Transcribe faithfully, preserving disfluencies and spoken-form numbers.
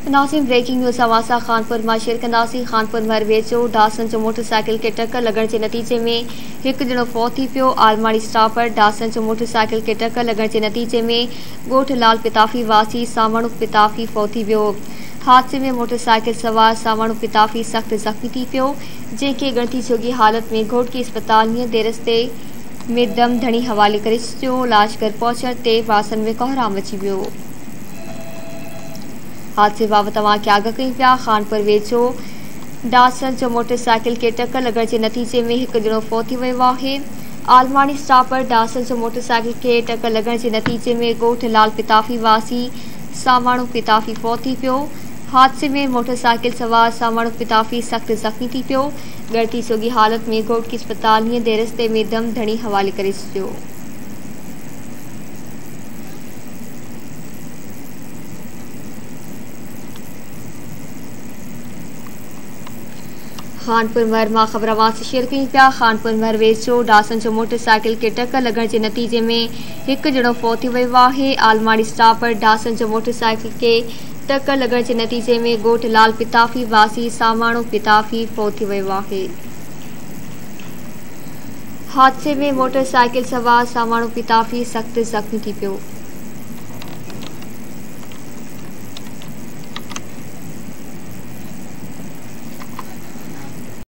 नाज़रीन, breaking news हवासा Khanpur मां share कंदासीं। खानपुर में वेझो डासन जो मोटरसाइकिल खे टक्कर लॻण जे नतीजे में हिकु ॼणो फौत थी पियो। आलमाड़ी स्टॉपर डासन जो मोटरसाइकिल खे टक्कर लॻण जे नतीजे में ॻोठ लाल पिताफ़ी वासी सामणू पिताफ़ी फौत थी वियो। हादसे में मोटरसाइकिल सवार सामणू पिताफ़ी सख़्त ज़ख़्मी थी पियो, जंहिंखे ॻणती जोगी हालत में घोटकी अस्पताल नीअं दे रस्ते में दम धणी हवाले करे छॾियो। इलाज कर पहुचण ते वासन में कोहराम अची वियो। हादसे बाबति तव्हांखे आगाह कयूं पिया। खानपुर वेझो डासन जो मोटरसाइकिल खे टक्कर लॻण जे नतीजे में हिकु ॼणो फौत थी वियो आहे। आलमाड़ी स्टॉपर डासन जो मोटरसाइकिल खे टक्कर लॻण जे नतीजे में ॻोठ लाल पिताफ़ी वासी सामणू पिताफ़ी फौत थी पियो। हादसे में मोटरसाइकिल सवार सामणू पिताफ़ी सख़्त ज़ख़्मी थी पियो। ॻणती जोगी हालत में घोटकी अस्पताल नीअं दे रस्ते में दम धणी हवाले करे छॾियो। खानपुर महर मां ख़बर अवां शेयर कयूं पिया। खानपुर महर वेझो डासन जो मोटरसाइकिल खे टक्कर लॻण जे नतीजे में हिकु ॼणो फौत थी वियो आहे। आलमाड़ी स्टॉपर डासन जो मोटरसाइकिल खे टक्कर लॻण जे नतीजे में ॻोठ लाल पिताफ़ी वासी सामणू पिताफ़ी फौत थी वियो आहे। हादसे में मोटरसाइकिल सवार सामणू पिताफ़ी सख़्त ज़ख़्मी थी पियो।